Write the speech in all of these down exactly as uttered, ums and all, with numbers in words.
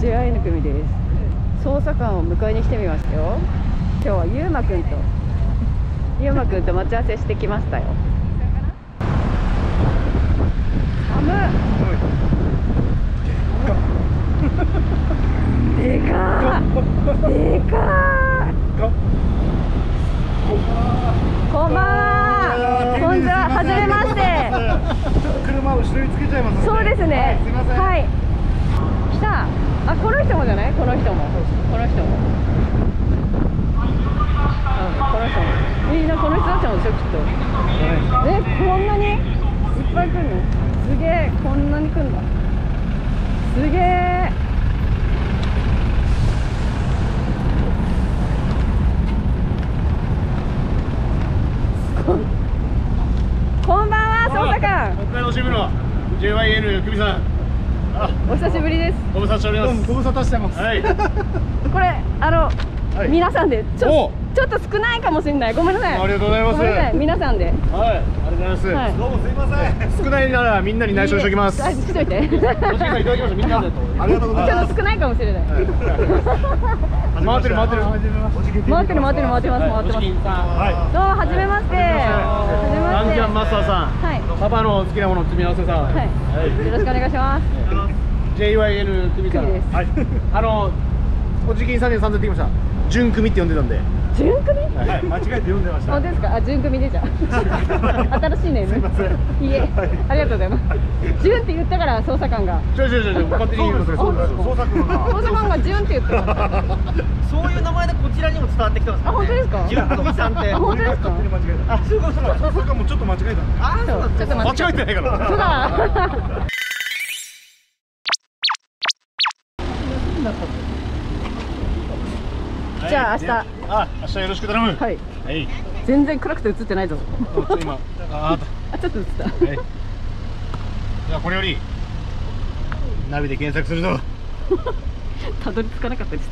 ジェーアイエヌ 組です。捜査官を迎えに来てみましたよ。今日はゆうまくんとゆうまくんと待ち合わせしてきましたよ。寒っ。でかーでかー。こんばんは。こんにちは。はじめまして。 車を後ろにつけちゃいます。 そうですね。はい、すみません。はい。来た。あ、この人もじゃない？この人も。この人も。うん、この人も。みんなこの人たちもでしょ、きっと。え、こんなにいっぱい来るの？すげえ、こんなに来るんだ。すげえ。こんばんは、捜査官。 北海道支部の ジェーワイエヌ 久美さん。 お久しぶりです。 ご無沙汰しております。ご無沙汰してます。はい。 これあの、はい、皆さんでちょちょっと少ないかもしれない。ごめんなさい。 ありがとうございます。 ごめんなさい。皆さんで。はい。 ありがとうございます。はい、どうもすいません。少ないならみんなに内緒にしておきます。 あ、しといて。おじいさんいただきました。みんなで。 ありがとうございます。 ちょっと少ないかもしれない。 回ってる回ってる。 回ってる回ってる回ってます回ってます。はい。どうもはじめまして。はじめまして。 ランキャンマスターさん。はい。パパの好きなもの詰め合わせさん。はい。よろしくお願いします。 ジェーワイエヌ組さん。はい。あのおじきんさんねんさんで言ってきました。純組って呼んでたんで。 純組？ はい。間違えて読んでました。 本当ですか？あ、純組でじゃ。新しいね。すみません。いえ、ありがとうございます。純って言ったから捜査官が。 違う違う違う。勝手に言うの。そうです。捜査官が。 捜査官が純って言った。 そういう名前でこちらにも伝わってきてます。 あ、本当ですか？ 純組さんって。 本当ですか？ あ、すごいすごい。捜査官もちょっと間違えた。 あ、そう。ちょっと間違えてないから。 そうだ。じゃあ明日。 あ、明日よろしく頼む。 はい。 はい。 全然暗くて映ってないぞ。 今。あ、 あ、ちょっと映った。はい。 じゃあこれよりナビで検索するぞ。 たどり着かなかったです。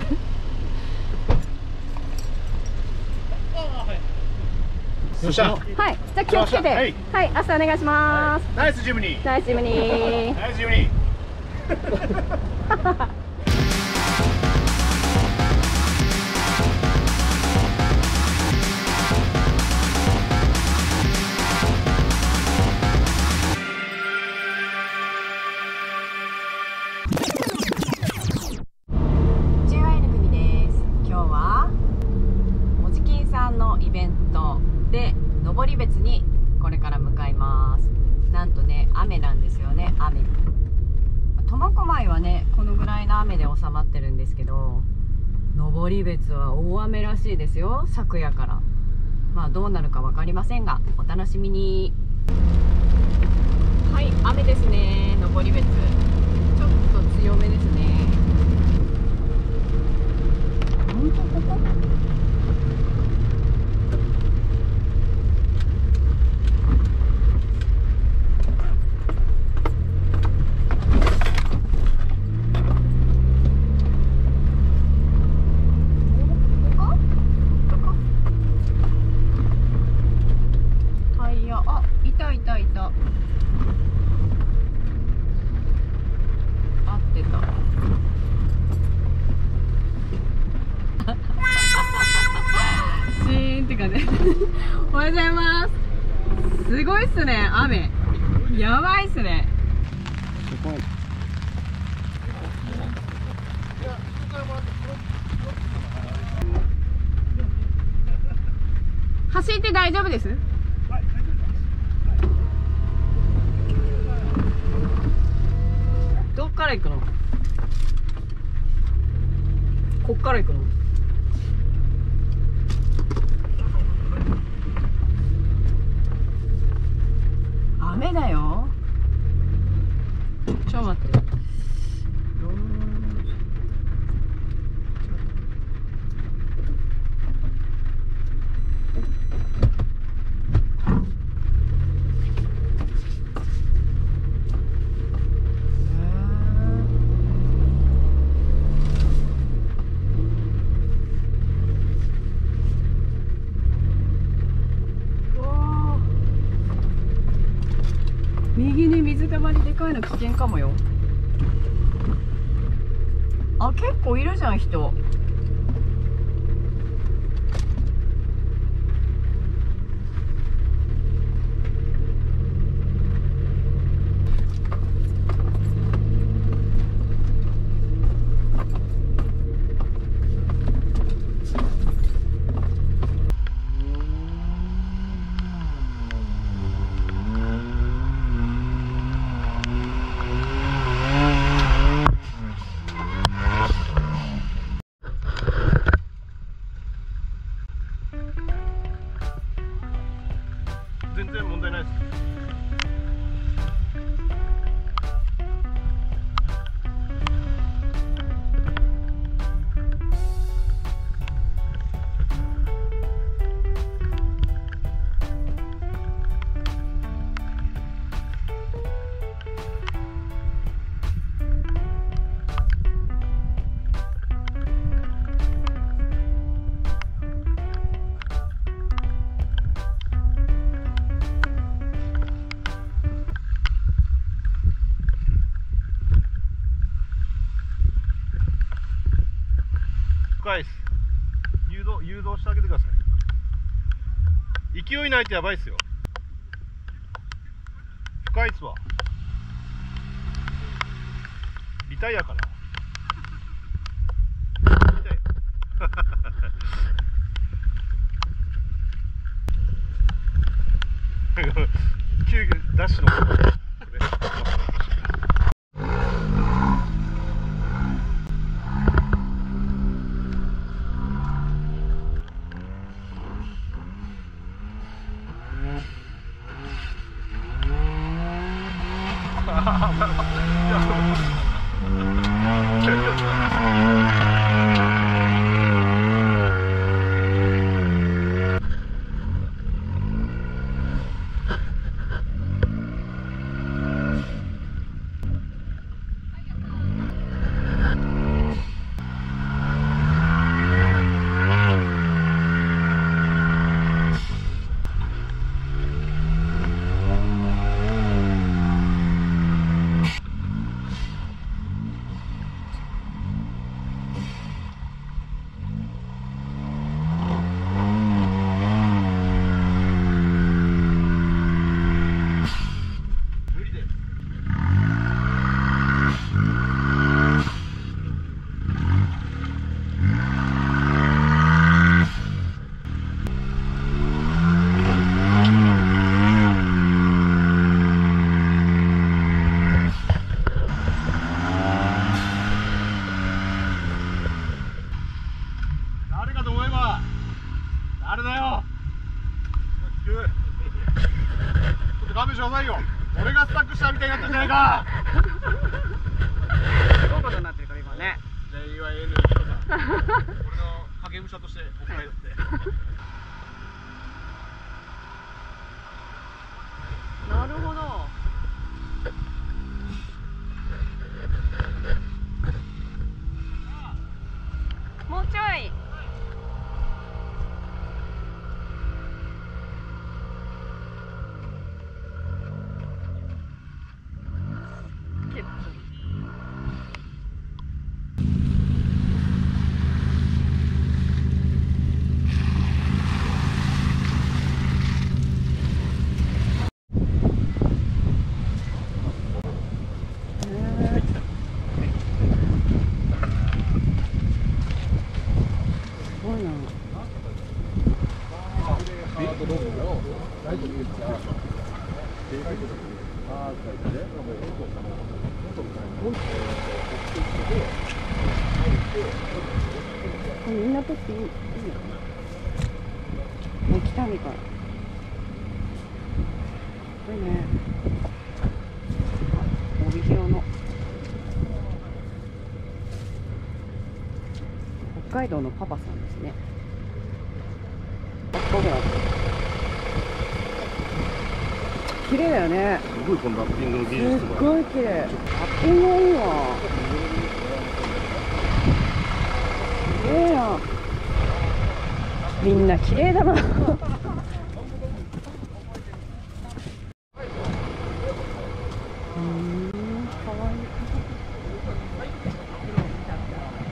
よっしゃ。 はい。じゃあ気をつけて。はい。はい。明日お願いします。 ナイスジムニー。 ナイスジムニー。 ナイスジムニー。 登別にこれから向かいます。なんとね、雨なんですよね。雨。苫小牧はねこのぐらいの雨で収まってるんですけど、登別は大雨らしいですよ、昨夜から。まあどうなるか分かりませんがお楽しみに。はい、雨ですね。登別ちょっと強めですね。本当ここおはようございます。すごいっすね、雨。やばいっすね。すごい。走って大丈夫です？どっから行くの？こっから行くの？雨だよ。ちょっと待って。右に水たまりでかいの危険かもよ。 あ、結構いるじゃん人。 全然問題ないです。深いです。誘導誘導してあげてください。勢いないとやばいっすよ。深いっすわ。リタイアかな。リタイア急遽ダッシュのこれあれだよ。ちょっと勘弁してくださいよ。俺がスタックしたみたいになってるじゃないか。 どういうことになってるから今ね。 じゃあいわゆる俺の影武者としてお願いだってなるほど。もうちょい。みんなとっていいのかな。もう北見から。これね。あ、帯広の。北海道のパパさんですね。あ、ここだ。綺麗だよね。 すごいこのラッピングの技術すっとかごい綺麗。ラッピングがいいわ。綺麗や。みんな綺麗だな。うーん、かわいい。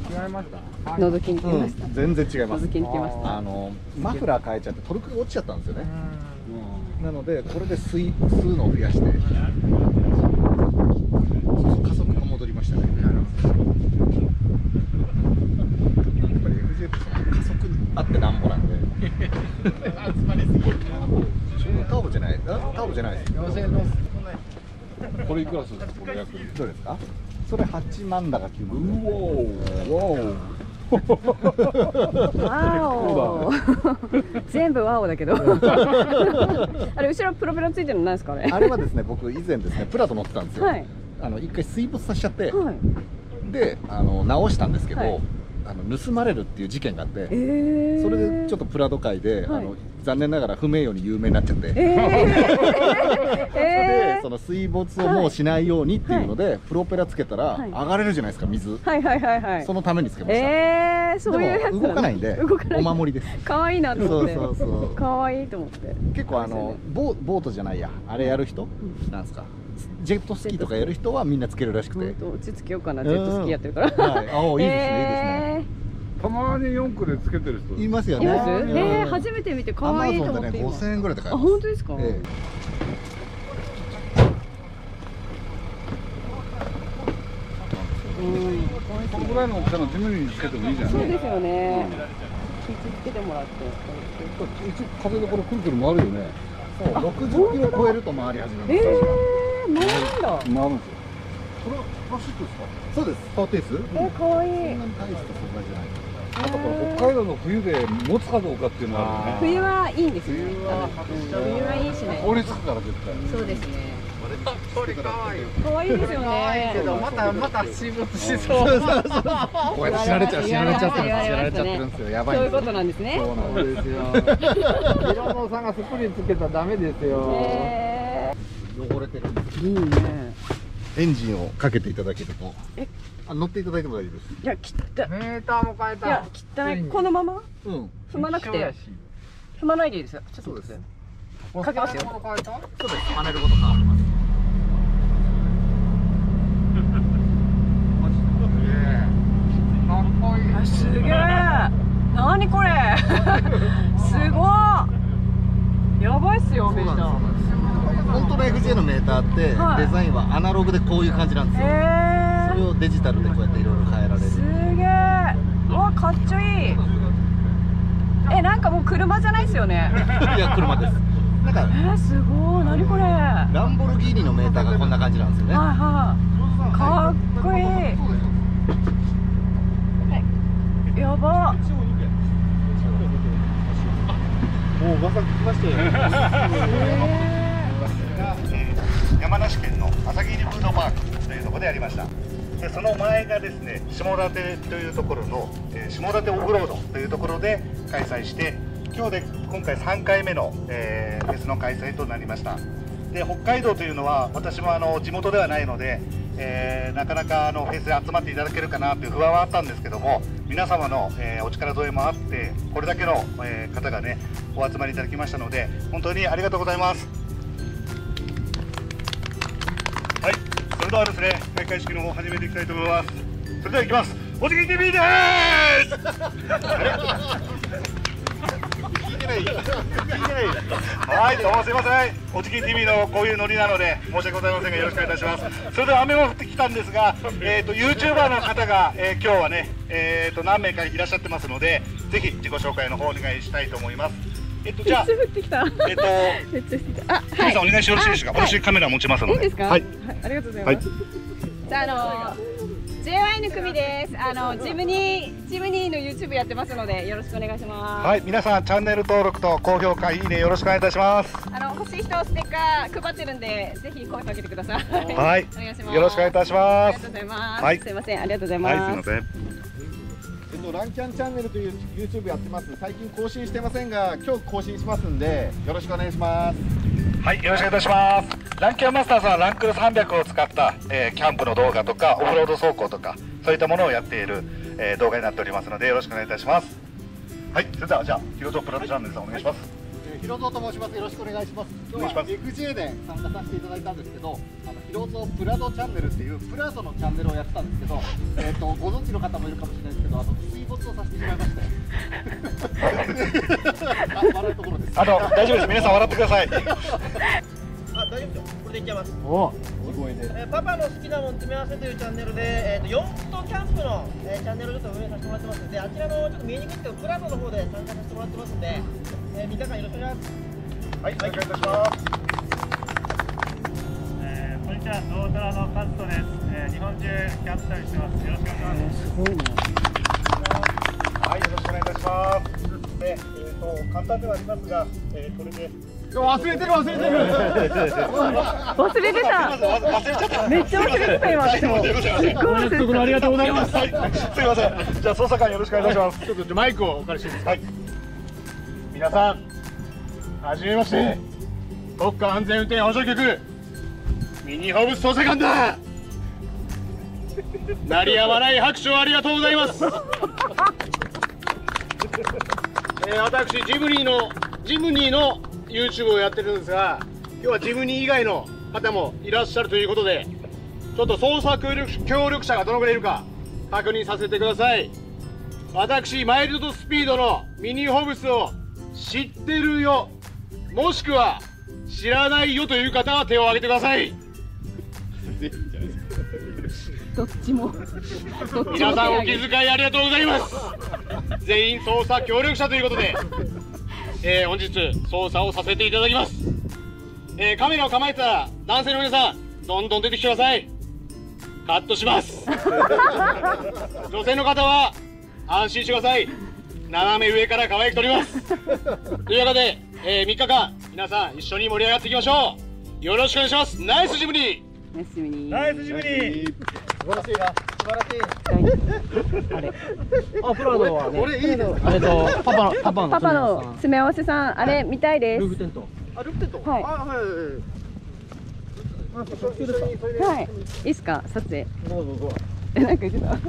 違いました。 覗きに来ました。 全然違います。 覗きに来ました。 あのマフラー変えちゃってトルクが落ちちゃったんですよね。なのでこれで吸い吸うのを増やして、加速が戻りましたね。やっぱり エフジェー って加速あってなんぼなんで。ターボじゃない、ターボじゃないです。 これいくらするんですか？これ約どうですか？それはちまんだかきゅうまん。 うおー。 わお。全部ワオだけど。あれ後ろプロペラついてるの何ですかあれ？ あれはですね、僕以前ですね、プラト乗ってたんですよ。 はい。 あの一回水没させちゃって、 はい、 で、あの直したんですけど、 はい、 あの盗まれるっていう事件があって、 えー、 それでちょっとプラド界で、はい、あの残念ながら不名誉に有名になっちゃって、 えー、 それでその水没をもうしないようにっていうので、はい、プロペラつけたら上がれるじゃないですか、水。 はいはいはいはい。 そのためにつけました。 えー、そういうやつ。 でも動かないんで、お守りです。 可愛いなと思って。 そうそうそう。 可愛いと思って。 結構あのボボートじゃないや、あれやる人、なんですか。ジェットスキーとかやる人はみんなつけるらしくて。 落ち着けようかな、ジェットスキーやってるから。 はい。あ、いいですね、いいですね。 たまに四駆でつけてる人いますよね。 います？ええ、初めて見て可愛いと思って。 ごせんえんぐらいで買えます。 あ、本当ですか？ このぐらいの大きさのジムニーにつけてもいいじゃない。 そうですよね。キーつけてもらって。 一応風でこれくるくる回るよね。 そう、ろくじゅっキロ超えると回り始めます。 ええ、回るんだ。 回るんですよ。 これはプラスチックですか？そうです。パーテース？ え、可愛い。 そんなに大した素材じゃない。 あとこれ北海道の冬で持つかどうかっていうのがあるね。 冬はいいんですよ。 冬は冬はいいしね。 凍りつくから絶対。 そうですね。 これ可愛い。 可愛いですよね。 けどまたまた水没しそう。 こうやって知られちゃう知られちゃってる知られちゃってるんですよ。やばい。 そういうことなんですね。 そうなんですよ。 色の差がスプリンつけたらダメですよ。 汚れてる。 いいね。 エンジンをかけていただけると。 え、 あ、乗っていただいても大丈夫です。 いや、きったメーターも変えた。 いや、汚い。このままうん。 踏まなくて。踏まないでいいですよ。ちょっとそうです。 かけますよ。 変えた？ そうです。パネルごと変わります。 かっこいい。 あ、すげえ。なにこれ。すごい。やばいっすよ、めっちゃ。 本当の エフジェー のメーターって、はい、デザインはアナログでこういう感じなんですよ。それをデジタルでこうやっていろいろ変えられる。 すげえ。うわ、かっちょいい。え、なんかもう車じゃないですよね。 いや、車です。なんか、 えー、すごい。なにこれ。 ランボルギーニのメーターがこんな感じなんですよね。 はいはい。かっこいい。やば。 もう噂聞きましたよ。山梨県の朝霧フードパークというところでやりました。でその前がですね、下館というところの、えー、下館オフロードというところで開催して、今日で今回さんかいめの、えー、フェスの開催となりました。で北海道というのは私もあの地元ではないので、えー、なかなかあのフェスに集まっていただけるかなという不安はあったんですけども、皆様の、えー、お力添えもあってこれだけの、えー、方がねお集まりいただきましたので、本当にありがとうございます。はい、それではですね、開会式の方始めていきたいと思います。それではいきます。おじぎ ティーブイ でーす。聞いてない。聞いてない。はい、どうもすいません。おじぎ ティーブイ のこういうノリなので申し訳ございませんがよろしくお願いいたします。それでは雨も降ってきたんですが、えっと YouTuber の方が、えー、今日はね、えっと何名かいらっしゃってますので、ぜひ自己紹介の方お願いしたいと思います。えっとじゃあ、 めっちゃ降ってきた。 えっとめっちゃ降ってきた。あ、 はい。さんお願いしてよろしいですか。私カメラ持ちますので。 いいですか。 はい。 ありがとうございます。じゃああの ジェイワイ の組です。あのジムニージムニーの YouTube やってますのでよろしくお願いします。 はい、皆さんチャンネル登録と高評価いいねよろしくお願いいたします。 あの欲しい人ステッカー配ってるんでぜひ声かけてください。 はい。 お願いします。 よろしくお願いいたします。 ありがとうございます。 はい。 すいません、ありがとうございます。 はい、すいません。 えっと、ランキャンチャンネルという YouTube やってます。最近更新してませんが、今日更新しますんで、よろしくお願いします。 はい、よろしくお願いいたします。ランキャンマスターズはランクルさんびゃくを使った、えー、キャンプの動画とかオフロード走行とかそういったものをやっている、えー、動画になっておりますのでよろしくお願いいたします。はい、それではじゃあヒロトプラトチャンネルさんお願いします。 え広蔵と申します。よろしくお願いします。今日は エフジェー で参加させていただいたんですけど、あの広蔵プラドチャンネルっていうプラドのチャンネルをやってたんですけど、えっ、とご存知の方もいるかもしれないですけど、あの水没をさせてしまいまして。あ、笑うところです。 あの大丈夫です。皆さん笑ってください。 あ、大丈夫ですよ。これでいっちゃいます。 おすごいね。 えーパパの好きなもん詰め合わせというチャンネルで、えー、とヨットキャンプの、えーチャンネルをちょっと運営させてもらってますので、あちらのちょっと見えにくいですけど、プラドの方で参加させてもらってますので、えー、みっかかんよろしくお願いします。 はい、お願いいたします。 えーこんにちは、ノートラのカズトです。えー日本中キャンプ旅してます。よろしくお願いします。 すごいね。 はい、よろしくお願いいたします。で、えっ、と簡単ではありますが、えー、これで忘れてる忘れてる。 忘れてた。 忘れちゃった。 めっちゃ忘れてた今私も。すっごい忘れてた。 ありがとうございます。はい、すみません。じゃあ捜査官よろしくお願いします。 ちょっとマイクをお借りしていいですか。 はい。 皆さん、はじめまして。国家安全運転保障局ミニホブス捜査官だ。鳴りやまない拍手をありがとうございます。えー、私ジムニーのジムニーの YouTube をやってるんですが、今日はジムニー以外の方もいらっしゃるということで、ちょっと捜査協力協力者がどのくらいいるか確認させてください。私マイルドスピードのミニホブスを知ってるよ、もしくは知らないよという方は手を挙げてください。 どっちも。 皆さんお気遣いありがとうございます。全員捜査協力者ということで、えー、本日捜査をさせていただきます。えー、カメラを構えてたら男性の皆さんどんどん出てきてください。カットします。女性の方は安心してください。斜め上から可愛く撮ります。というわけで、えー、みっかかん皆さん一緒に盛り上がっていきましょう。よろしくお願いします。ナイスジムニー。 ナイスジムニー。 ナイスジムニー。 素晴らしいな、素晴らしい。 あれ。 あ、プラドはね。 俺いいです。 あれとパパのパパのパパの詰め合わせさん、あれ見たいです。 ルーフテント。 あ、ルプテント。 はいあ、はいはいはい。あ、一緒にそれで。 はい。いいっすか撮影。 どうぞどうぞ。 え、なんか言ってた。ちょ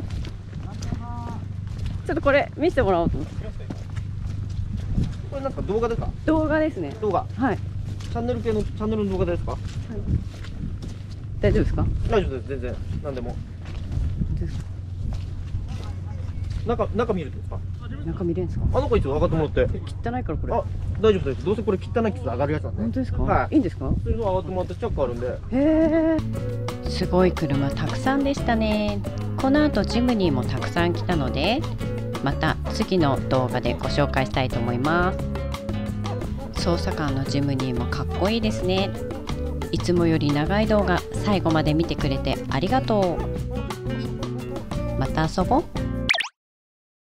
っとこれ見せてもらおうと思って。 これなんか動画ですか？ 動画ですね。 動画。 はい。 チャンネル系のチャンネルの動画ですか？ 大丈夫ですか？ 大丈夫です、全然何でも。中中見るんですか？ 中見れんすか？ あの子一応上がってもらって。 汚いからこれ。 あ、大丈夫です。どうせこれ汚い傷上がるやつなんで。 本当ですか？ はいいいんですか？ それの上がってもらってチャックあるんで。 へえ。 すごい車たくさんでしたね。この後ジムニーもたくさん来たので、また次の動画でご紹介したいと思います。捜査官のジムニーもかっこいいですね。いつもより長い動画最後まで見てくれてありがとう。また遊ぼう。